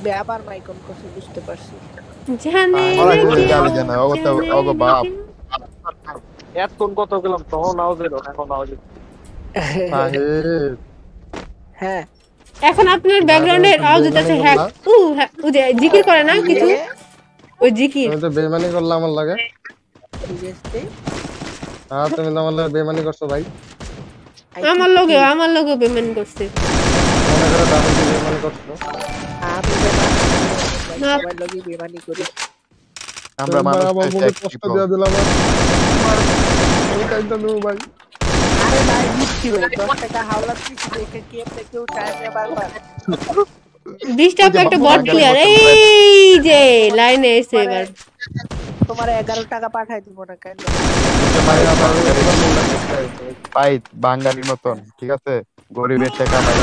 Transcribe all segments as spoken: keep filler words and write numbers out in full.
দিবে আবার মাইকন কত বুঝতে পারছি জানে ওরা করে গালি জানা ও তো ওগো বাপ এত কোন কত গেলাম তখন নাও দিল এখন নাও দিল হ্যাঁ এখন আপনার ব্যাকগ্রাউন্ডে আওয়াজ হচ্ছে হ্যাক উ ও যে জিকির করে না কিছু ওই জিকির আমি তো বেমানি করলাম আমার লাগে হ্যাঁ তুমি তো আমার লাগে বেমানি করছো ভাই আমার লগে আমার লগে বেমানি করছে মনে করে দাদা বেমানি করছো আমি বেমানি না সবাই লগে বেমানি করি আমরা মানুষ কষ্ট দিয়ে দিলাম আমি কাইটা দেব ভাই আরে ভাই বুঝছি ভাই দশ টাকা হাওলা দিছি দেখে কি আপনি কেউ টাইম না বারবার বিশ টাকা একটা বট প্লেয়ার এই যে লাইনে এসে এবার তোমার এগারো টাকা পাঠাই দিব না কেন পাই বাঙালির মতন ঠিক আছে গরিবের টাকা পাই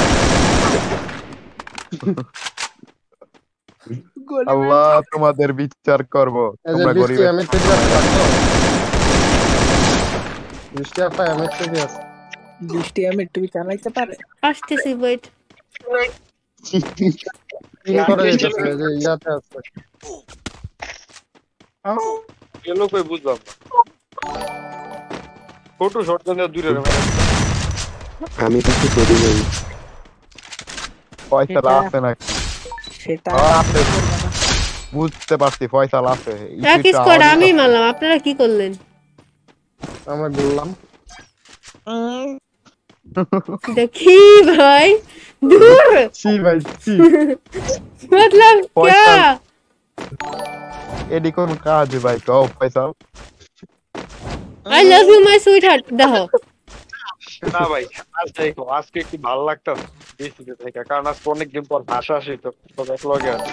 আল্লাহ তোমাদের বিচার করব তোমরা গরিব আমি ঠিক আছে বৃষ্টি আপা আমি ঠিক আছে বৃষ্টি আমি একটু চালাইতে পারে আসতেছি ওয়েট কি করে যাচ্ছে যে ইয়াতে আছে গেল কই বুঝলাম না ফটো শট করে দূরে রে আমি কিছু করি নাই পয়সা আছে না সেটা বুঝতে পারছি পয়সা আছে এক স্কোয়াড আমি মারলাম আপনারা কি করলেন আমরা বললাম দেখি ভাই দূর ছি ভাই ছি मतलब क्या এডি কোন কাজ ভাই কও পয়সা I love you my sweetheart দেখো না ভাই আজ দেখো আজকে একটু ভালো লাগতো বেশি থেকে কারণ আজ অনেক দিন পর ভাষা আসে তো তো এক লগে আছে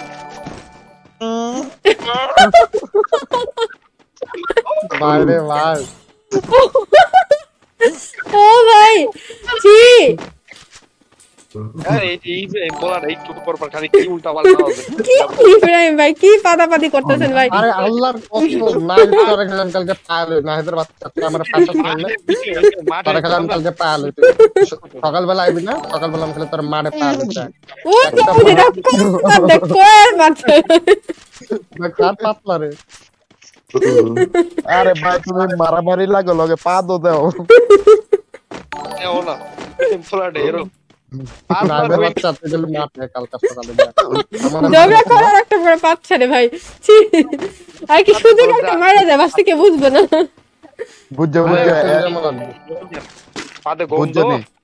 ভাই রে ভাই ও ভাই জি আরে এই যে বলার এই টুক পর পর খালি কি উল্টা পাল্টা হবে কি ইব্রাহিম ভাই কি পাদাপাদি করতেছেন ভাই আরে আল্লাহর কসম নাইট করে গেলাম কালকে পালে নাইদের বাচ্চা আমার পাঁচটা শুনলে তারে গেলাম কালকে পালে সকাল বেলা আইবি না সকাল বেলা আমি তোর মারে পালে চাই ও তো দেখো দেখো বাচ্চা কার পাতলা রে আরে ভাই তুমি মারামারি লাগো লগে পা দো দাও এ ওনা সিম্পল ডেরো নাইদের বাচ্চা তুই মারতে কালকে সকালে ঝগড়া করার একটা বড় পাচ্ছা রে ভাই ছি আর কি সুযোগ একটা মারা যায় বাস থেকে বুঝবো না বুঝছো বুঝছো পাদে গন্ধ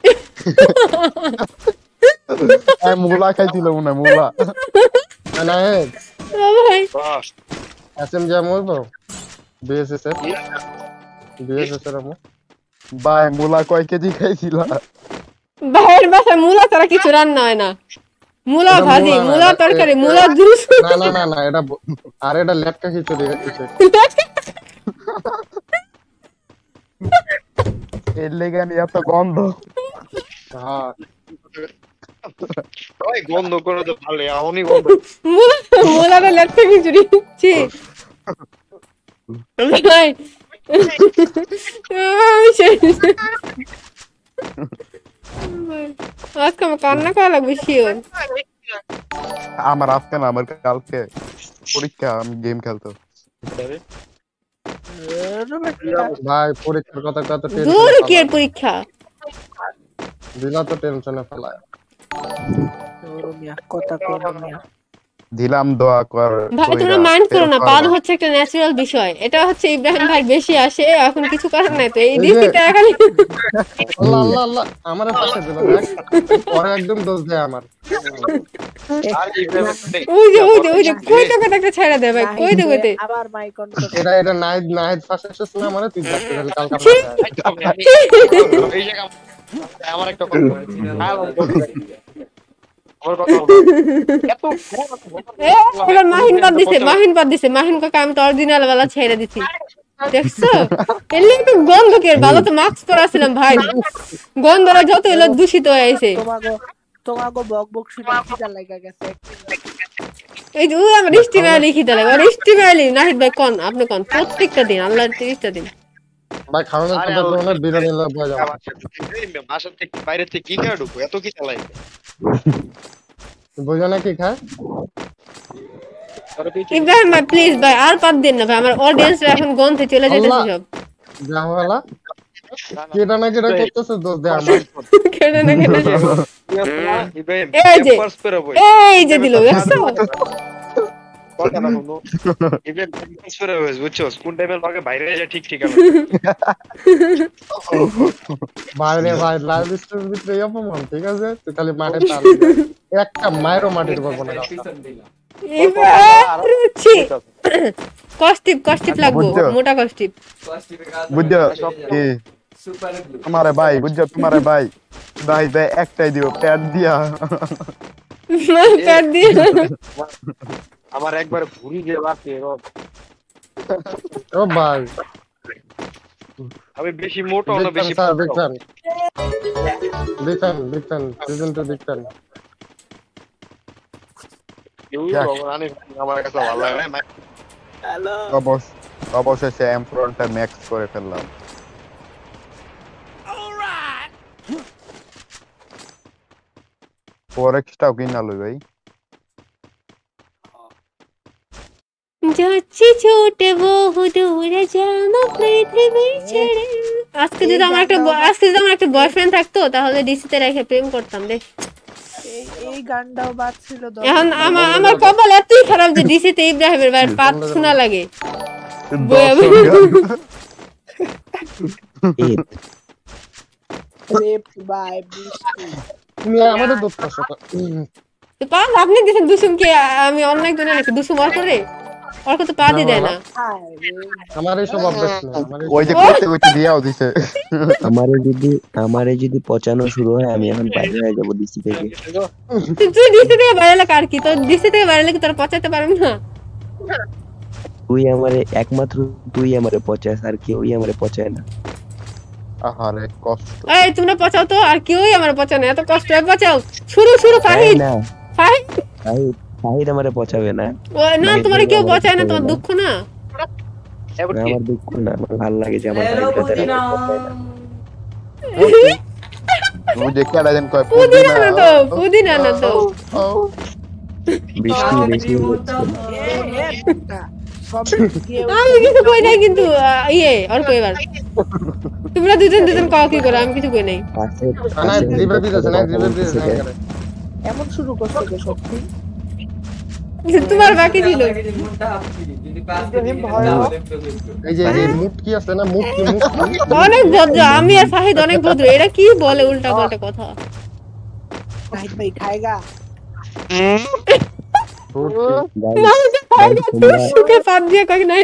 আই মুলা খাইছিল মনে মুলা না হে ও ভাই এসএম জাম হইবো বিএসএস এর বিএসএস এর আমো ভাই মুলা কয় কেজি খাইছিল বাইরের বাসায় মুলা ছাড়া কিছু রান্না হয় না মুলা ভাজি মুলা তরকারি মুলা জুস না না না না এটা আর এটা লেটকা খিচুড়ি কিছু এর লেগে নিয়ে এত গন্ধ হ্যাঁ ওই গন্ধ করে তো ভালো এমনই গন্ধ মুলা মুলাটা লেটকা খিচুড়ি ছি ভাই আজকে আমার কান্না করা লাগবে শিওর আমার আজকে না আমার কালকে পরীক্ষা আমি গেম খেলতো ভাই পরীক্ষার কথা কত দূর কি এর পরীক্ষা দিলা তো টেনশনে ফেলায় মিয়া কথা কম মিয়া দিলাম দোয়া কর ভাই তোমরা মাইন্ড করো না পাদ হচ্ছে একটা ন্যাচারাল বিষয় এটা হচ্ছে ইব্রাহিম ভাই বেশি আসে এখন কিছু করার নাই তো এই ডিসিটা খালি আল্লাহ আল্লাহ আল্লাহ আমারে পাশে দিল দেখ পরে একদম দোষ দেয় আমার ওই যে ওই যে ওই যে কই টাকা একটা ছাড়া দে ভাই কই দে কইতে আবার মাইকন এটা এটা নাইট নাইট ফাঁসে শেষ না মানে তুই দেখতে গেলি কালকে এই জায়গা আমার একটা কথা আমার কথা এত এ এবার মাহিন বাদ দিছে মাহিন বাদ দিছে মাহিন কাকা আমি তো অরিজিনাল वाला ছেড়ে দিছি দেখছো এলি তো গন্ধ কে ভালো তো মাস্ক পরাছিলাম ভাই গন্ধরা যত এলো দূষিত হয়ে আইছে তোমাগো তোমাগো বক বক শুনে খিদা লাগা গেছে এই যে ওই আমার স্টিমার লিখি দলে আর স্টিমার লি নাহিদ ভাই কোন আপনি কোন প্রত্যেকটা দিন আল্লাহর ত্রিশটা দিন ভাই খাওয়ানোর কথা বলো না বিরিয়ানি লাভ হয়ে যাবে বাসা থেকে বাইরে থেকে কি খায় ঢুকো এত কি চালাই বুঝো না কি খায় ইব্রাহিম ভাই প্লিজ ভাই আর পাত দিন না ভাই, আমার অডিয়েন্সরা এখন গন্ধে চলে যাইতেছে সব। জামালা কেডা না কেডা করতেছে দোষ দে আমার কেডা না কেডা ইব্রাহিম এই যে পেপারস পেরে বই এই যে দিল দেখছো কথা না শুনো ইব্রাহিম পেপারস পেরে বই বুঝছো কোন টাইপের লাগে বাইরে যা ঠিক ঠিক আছে বাইরে ভাই লাইভ স্ট্রিম ভিতরে অপমান ঠিক আছে তুই খালি মাঠে তাল একটা মায়েরও মাটির করবো না কস্টিপ কস্টিপ লাগবো মোটা কস্টিপ বুঝছো কি তোমারে ভাই বুঝছো তোমারে ভাই ভাই ভাই একটাই দিও প্যাড দিয়া প্যাড দিয়ে আমার একবার ভুরি দিয়ে বাড়তে ও ভাই আমি বেশি মোটা না বেশি স্যার দেখেন দেখেন দেখেন সিজন টু দেখেন আমার কাছে ভালো লাগে না হ্যালো অবশ্য অবশেষে এম ফ্রন্টটা ম্যাক্স করে ফেললাম ফরেক্সটাও কিনা লই ভাই যাচ্ছি ছোটে বহু দূরে জানো পৃথিবী ছেড়ে। আজকে যদি আমার একটা ব- আজকে যদি আমার একটা বয়ফ্রেন্ড থাকতো তাহলে ডিসিতে রেখে প্রেম করতাম রে। এই এই গানটাও বাজছিল দশ এখন আমার আমার কপাল এতই খারাপ যে ডিসিতে ইব্রাহিমের ভাইয়ের পাত শোনা লাগে। বয়া বয়া। রেপ বাই বৃষ্টি তুমি আমাদের দোষ করছো তো পাত আপনি দিছেন দুসুমকে, আমি অন্য একজনের নাকি দুসুম আর করে ওর কত পাতই দেয় না। হায় রে আমার এইসব অভ্যাস না আমার ওই যে কইতে কইতে দিয়াও দিছে আমারে যদি আমারে যদি পচানো শুরু হয় আমি এখন বাইরে হয়ে যাবো ডিসি থেকে। তুই তুই ডিসি থেকে বাইরে এলে কার কি, তোর ডিসি থেকে বাইরে এলে কি তোর পচাইতে পারবি না? তুই আমারে একমাত্র তুই আমারে পচাস আর কেউই আমারে পচায় না। আহারে কষ্ট এই তোমরা পচাও তো, আর কেউই আমার পচায় না, এত কষ্ট হয় পচাও। শুরু শুরু ফাহিদ না ফাহিদ তাহিদ তাহিদ আমারে পচাবে না। ও না, তোমার কেউ পচায় না, তোমার দুঃখ না। না, আমার দুঃখ না, আমার ভালো লাগে যে আমার ভাইটা তারা আমারে পচায় না। ওই যে কেডা যেন কয় পুদিনা না তো, পুদিনা না তো। বৃষ্টি বেশি হচ্ছে। এ এ না কমেন্ট কেউ আমি কিছু কই নাই কিন্তু আহ, ইয়ে আর কইবার তোমরা দুজন দুজন কাও কি করো, আমি কিছু কই নাই। পাশে না পাশে রিভাইভ দিতেছে না রিভাইভ দিতেছে না করে এমন শুরু করছে যে সত্যি তোমার বাকি ছিল। এই যে এই মুট কি আছে না মুট কি মুট অনেক ভদ্র, আমি আর ফাহিদ অনেক ভদ্র, এরা কি বলে উল্টা পাল্টা কথা। নাইট ভাই খায়গা না যে ফাহিদ সুখে পাপ দিয়ে কই নাই।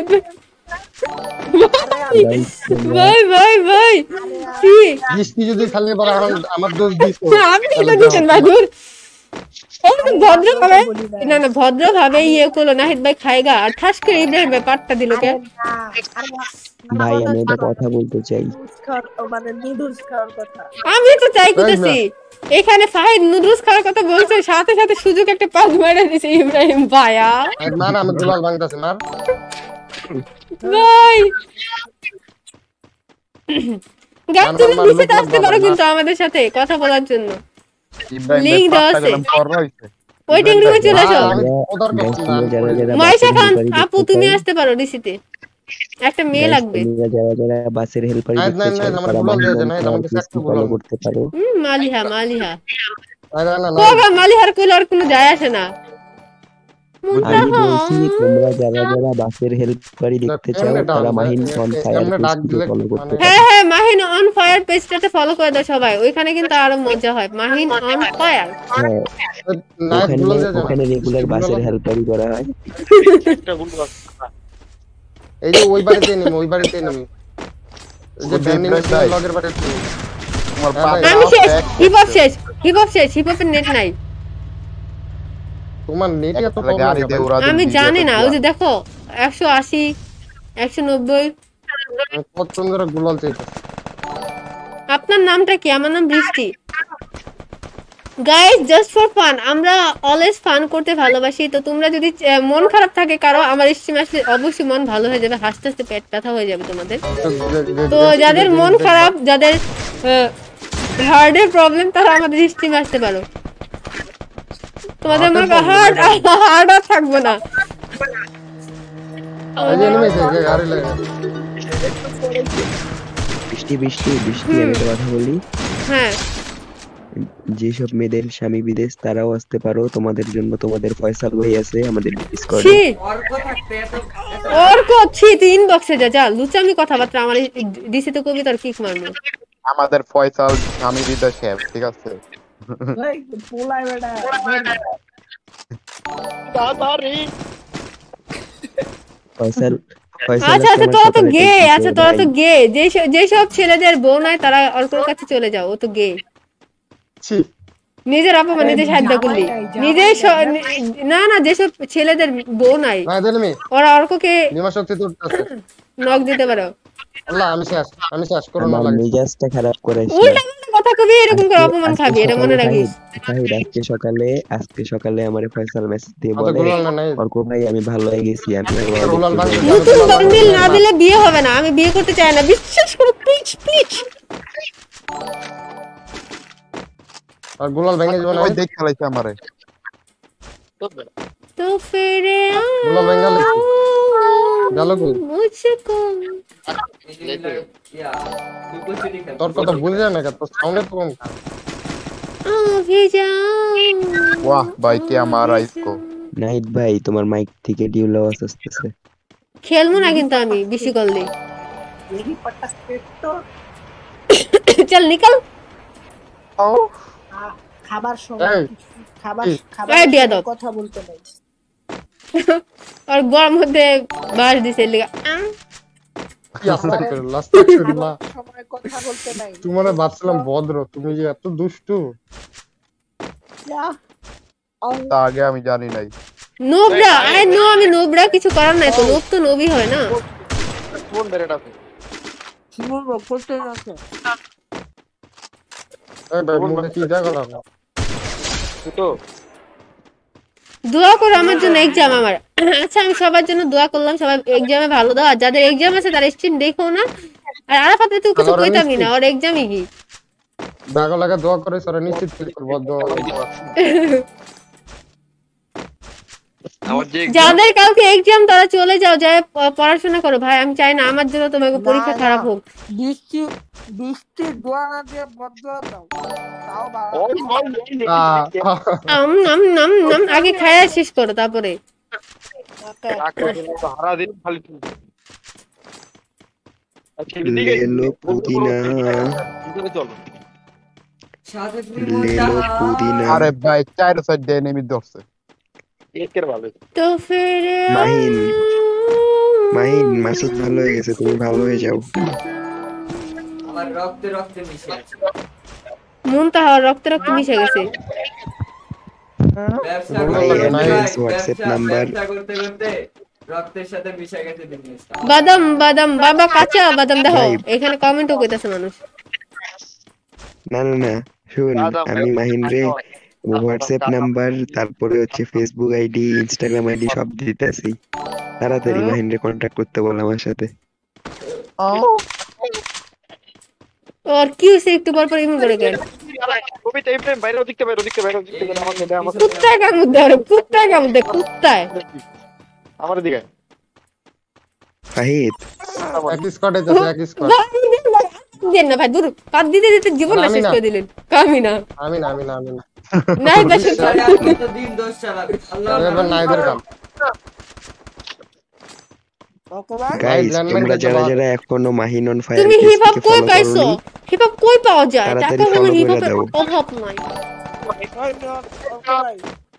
ভাই ভাই ভাই কি বৃষ্টি যদি খালি বড় আমার দোষ দিছ আপনি তো দিচ্ছেন ভাই দূর। এই তো ভদ্র ভাবে না না ভদ্র ভাবে ইয়ে করলো নাহিদ ভাই খায়গা, আর ঠাস করে ইব্রাহিম ভাই পাটটা দিল কে। ভাই আমি একটা কথা বলতে চাই। মানে নুডলস খাওয়ার কথা আমি তো চাই করতেছি এখানে ফাহিদ নুডলস খাওয়ার কথা বলছে, সাথে সাথে সুযোগ একটা পাস মেরে দিছে ইব্রাহিম ভাইয়া। না না আমি দুলাল ভাঙতাছি মার ভাই গাইস তুমি নিচে আসতে পারো কিন্তু আমাদের সাথে কথা বলার জন্য। লিংক দেওয়া আছে, ওয়েটিং রুমে চলে আসো। ওদার করছি না যারা যারা ময়শা খান আপু তুমি আসতে পারো ডিসিতে, একটা মেয়ে লাগবে। তোমরা যারা যারা বাসের হেল্পার না, না, না, আমার ভুল হয়ে যায়, না, আমাকে সাথে ফলো বলো। করতে পারো। হুম মালিহা মালিহা না না না কোগা মালিহার কইলে আর কোনো যায় আসে না। আমি বলছি তোমরা যারা যারা বাসের হেল্পারই দেখতে চাও এমনে ডাক তারা দিলে- মাহিন অন ফায়ার এমনে ডাক দিলে ফলো করতে মানে- পারো। হ্যাঁ হ্যাঁ মাহিন অন ফায়ার পেজটাতে ফলো করে দাও সবাই, ওইখানে কিন্তু আরো মজা হয়। মাহিন অন ফায়ার হ্যাঁ না ওখানে দুলাল দিয়ে ওখানে রেগুলার বাসের হেল্পারই করা হয়। একটা ভুল আছে এই যে ওই বাড়িতে নেই ওই বাড়িতে নেই এই যে ওই যে ব্যান্ডিং ইব্রাহিম ভাই। লগের বাড়িতে নেই তোমার হ্যাঁ, পাপে ভাই। আমি শেষ, এক হিপ হপ শেষ, হিপ হপ শেষ, হিপ হপের নেট নাই। তোমার নেট এত একটা গাড়ি দিয়ে উড়া দিন আমি দিয়ে জানি না, ওই তো যে দেখো একশো আশি একশো নব্বই। কত সুন্দর গুলাল চাইছে আপনার নামটা কি? আমার নাম Brishti. Guys just for fun, আমরা অলওয়েজ ফান করতে ভালোবাসি। তো তোমরা যদি আহ, মন খারাপ থাকে কারো আমার স্ট্রিম আসলে অবশ্যই মন ভালো হয়ে যাবে, হাসতে হাসতে পেট ব্যথা হয়ে যাবে তোমাদের। তো যাদের মন খারাপ, যাদের হার্টের প্রবলেম, তারা আমাদের স্ট্রিম আসতে পারো। তোমাদের মনে হার্ট হার্ট আর থাকবো না, এই যে এনিমি থেকে গাড়ি লাগে বৃষ্টি বৃষ্টি বৃষ্টি আমি একটা কথা বলি, হ্যাঁ যেসব মেয়েদের স্বামী বিদেশ তারাও আসতে পারো, তোমাদের জন্য তোমাদের ফয়সাল ভাই আছে আমাদের ডিসকর্ডে। ছি অর্ক ছি তুই ইনবক্সে যা যা লুচামি কথাবার্তা আমার ডিসি তো কবিতার কিক মারবো। আমাদের ফয়সাল স্বামী বিদেশে, ঠিক আছে? ভাই পোলাই বেটা ফয়সাল ফয়সাল আচ্ছা আচ্ছা তোমার তোরা তো সকালে গে, টেক্সট আচ্ছা দিতে তোরা তো ভাই। গে, যেসব যেসব ছেলেদের বউ নাই তারা অর্কর কাছে চলে যাও, ও তো গে। ছি নিজের অপমান নিজে সাহায্য করলি, নিজে না না যেসব ছেলেদের বউ নাই ভাই এনিমি ওরা অর্ককে নিমা শক্তি তুলতেছে নক দিতে পারো। আল্লাহ আমি শেষ আমি শেষ করো না আমার লাগে মেজাজটা খারাপ করাইস না। উল্টা পাল্টা কথা কবি এরকম করে আজকে- অপমান আজকে খাবি, এটা মনে সকালে রাখিস। ফাহিদ- ফাহিদ আজকে সকালে আজকে সকালে আমারে ফয়সাল মেসেজ দিয়ে অত বলে, গুলাল না নাই অর্ক ভাই আমি ভালো হয়ে গেছি, আমি আর বড় গুলাল দেখতে ভাঙি পারি। নতুন বান্ডিল না দিলে বিয়ে হবে না, আমি বিয়ে করতে চাই না, বিশ্বাস করো প্লিজ প্লিজ। আর গুলাল ভেঙে যাবে না ওই দেখ খেলাইছে আমারে। তো ফিরে গুলাল ভেঙে গেল গেল কই মুঝকো তোর কথা বুঝে যায় না কা তোর সাউন্ডে তো কম আভি যাও। वाह भाई क्या मारा इसको। নাইট ভাই তোমার মাইক থেকে ডিউলা আওয়াজ আসতেছে। খেলবো না কিন্তু আমি বেশি করলে। यही पट्टा पेट तो চল নিকল। খাবার সময় এই, খাবার এই, খাবার এই বিয়া দাও। কথা বলতে নাই আর গরম মধ্যে বাস দিছে লিগা আহ, কি আস্তে করে লাস্তে করে না খাবার সময় কথা বলতে নাই তোমারে ভাবছিলাম ভদ্র তুমি যে এত দুষ্টু যা তা আগে আমি জানি নাই। নোবরা আই নো আমি নোবরা কিছু করার নাই তো, নোব তো নোবই হয় না। কোন বেরেটা কি বলবো করতে আছে এই ভাই মুখে কি জায়গা লাগা তো দোয়া করো আমার জন্য এক্সাম আমার। আচ্ছা আমি সবার জন্য দোয়া করলাম, সবাই এক্সামে ভালো দাও, আর যাদের এক্সাম আছে তারা স্ট্রিম দেখো না। আর আরাফাত তুই কিছু আমার কইতামই না, নিশ্চিত। ওর এক্সামই কি। জায়গা লাগা দোয়া করে সরে নিশ্চিত ফিল করব দোয়া আমার যে যাদের কালকে এক্সাম তারা চলে যাও, যায় প- পড়াশোনা করো ভাই, আমি চাই না আমার জন্য তোমাকে পরীক্ষা না, খারাপ না। হোক। বৃষ্টি বৃষ্টি দোয়া না দিয়ে বদোয়া দাও তাও বাবা ওই ওই আম নাম নাম নাম আগে খায়া শেষ করো তারপরে। তো হারা দিন খালি আচ্ছা এদিকে লেলো পুদিনা ভিতরে চলো লেলো পুদিনা। আরে ভাই চার সাইড দিয়ে নেমি ধরছে। একের ভালো তো ফিরে মাহিন মাহিন মাসুদ ভালো হয়ে গেছে, তুমি ভালো হয়ে যাও। আমার রক্তে রক্তে মিশে আছে। মন তাহার রক্তে রক্তে মিশে গেছে। ব্যবসা বলো করতে না, করতে নাই। হোয়াটসঅ্যাপ ব্যবসা- নাম্বার। ব্যবসা করতে করতে রক্তের সাথে মিশে গেছে বিজনেসটা। বাদাম বাদাম বাবা কাঁচা বাদাম দেখো, ভাই। এখানে কমেন্টও কইতাছে মানুষ। না না না শুন, দাদা, আমি মাহিন রে হোয়াটসঅ্যাপ নাম্বার তারপরে হচ্ছে ফেসবুক আইডি ইনস্টাগ্রাম আইডি সব দিতেছি, তাড়াতাড়ি মাহিন রে কন্ট্যাক্ট করতে বল আমার সাথে। ওর কি হইছে একটু পর পর ইমন করে গেল। কবিতা এই প্রেম বাইরে দিকতে বাইরে দিকতে বাইরে দিকতে বাইরে আমাকে দে আমাকে কুত্তায় কামড় দেয় ওরে, কুত্তায় কামড় দেয় কুত্তায়। আমার দিকে ফাহিদ এক স্কোয়াডে যাচ্ছে এক স্কোয়াড দেন না ভাই দূর, কাট দিতে দিতে জীবন আমি শেষ না। করে দিলেন। কামি না আমি না আমি না আমি না নাই পাশে আরে আপনি তো দিন দোষ চালাবে। আল্লাহ এবার নাইদের কাম ওকে ভাই গাইস landmine তোমরা করতে যারা পারো। যারা এখনো মাহিন অন ফায়ার তুমি হিপ হপ পেজকে কই ফলো পাইছো? করোনি, হিপ হপ কই পাওয়া যায়? তাড়াতাড়ি টাকা হলো follow হিপ করে হপের দাও। অভাব নাই। ওই নিয়ন, ওকে ভাই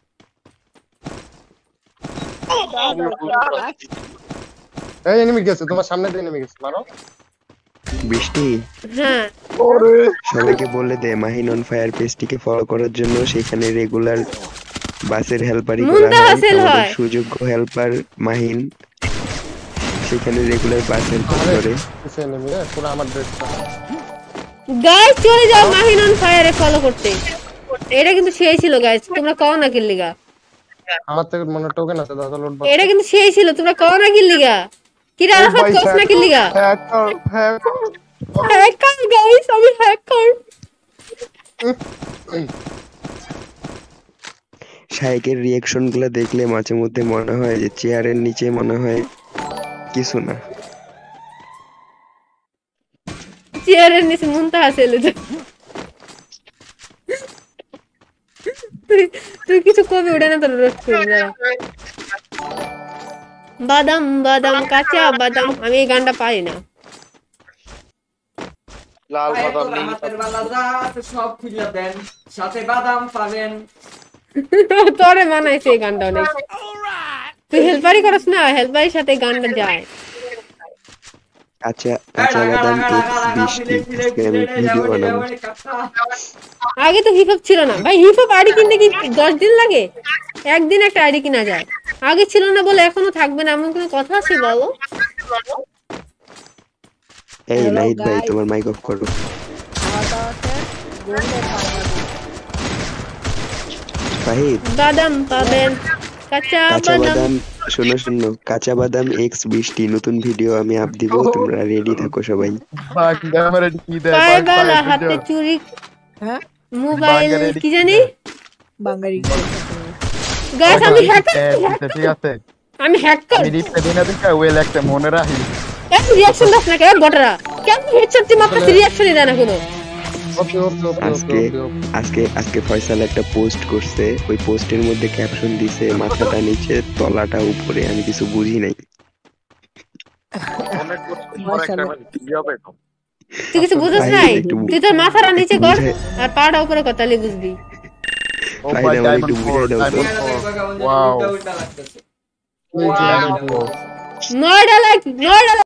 এই এনিমি গেছে তোমার সামনে দিয়ে এনিমি গেছে মারো বৃষ্টি হ্যাঁ সবাইকে বলে দে মাহিন অন ফায়ার পেজটিকে ফলো করার জন্য, সেখানে রেগুলার বাসের হেল্পারই করা মুন্তা হয়, হাসিল আমাদের হয়। সুযোগ্য হেল্পার মাহিন সেখানে রেগুলার বাস হেল্পার করে। কিসে এনিমি রে পুরো আমার ড্রেসটা গাইস চলে যাও মাহিন অন ফায়ারে ফলো করতে। এটা কিন্তু সেই ছিল গাইস, তোমরা কও না কি লিগা। আমার থেকে মনে টোকেন আছে দাদা লোড এটা কিন্তু সেই ছিল, তোমরা কও না কি লিগা। কি রে আরাফাত কস না কি লিগা। হ্যাকার হ্যাকার হ্যাকার গাইস, আমি হ্যাকার। শাইকের রিয়াকশন গুলা দেখলে মাঝে মধ্যে মনে হয় যে চেয়ারের নিচে মনে হয় কিছু না। চেয়ারের নিচে মুনতাহা ছেলে তো। তুই তুই কিছু কবি উঠে না তোর রোস্ট করে দাঁড়া। বাদাম বাদাম কাঁচা বাদাম, আমি এই গানটা পারি না। লাল ভাই, বাদাম তোর নীল হাতের বেলা যা আছে সব খুলে দেন, সাথে বাদাম পাবেন। তোরে মানাইছে এই গানটা অনেক। তুই হেল্পারি করস না, হেল্পারির সাথে গানটা যায়। কাঁচা কাঁচা বাদাম এক্স বৃষ্টি, আজকে আমি ভিডিও বানাবো। আগে তো হিপ হপ ছিল না ভাই, হিপ হপ আইডি কিনতে কি দশ দিন লাগে? একদিন একটা আইডি কিনা যায়। আগে ছিল না বলে এখনো থাকবে না এমন কোনো কথা আছে বলো? এই Hello, নাহিদ ভাই, guys. তোমার মাইক অফ করো। খাওয়া দাওয়া শেষ, গোল্ডের বাংলাদেশ। ফাহিদ, বাদাম পাবেন কাঁচা কাঁচা বাদাম। বাদাম, শোনো শোনো, কাঁচা বাদাম এক্স বৃষ্টি নতুন ভিডিও আমি আপ দিব, তোমরা রেডি থাকো সবাই। বাঘ ক্যামেরা কি দেয় পায়ে বাঘ বালা পায়ে হাতে বুঝছো? চুরি হ্যাঁ মোবাইল বাঙ্গারের কি জানি বাঙালি গাইস আমি হ্যাক আচ্ছা, ঠিক আছে আমি হ্যাক কর আমি রিপ্লাই দিই না দিকা ওয়েল একটা মনে রাখি। এক রিঅ্যাকশন দাস না কে বটরা কেন হেডশট টিম আপনার রিঅ্যাকশনই দেয় না কোনো। ওকে ওকে ওকে আজকে ওকে ওকে আজকে আজকে ফয়সাল একটা পোস্ট করছে, ওই পোস্টের মধ্যে ক্যাপশন দিছে মাথাটা নিচে তলাটা উপরে, আমি কিছু বুঝি নাই। অনেক বছর পর একটা মানে কি হবে এখন? তুই কিছু বুঝছ ভাই, নাই? একটু তুই তোর মাথাটা নিচে কর বুঝাই- আর পাটা উপরে কর তাহলে বুঝবি। ও ভাই, ভাই আমার ডায়মন্ড একটু বুঝাই দাও তো। ওয়াও উল্টা উল্টা লাগতেছে। Okay Wow. Okay Noida like Noida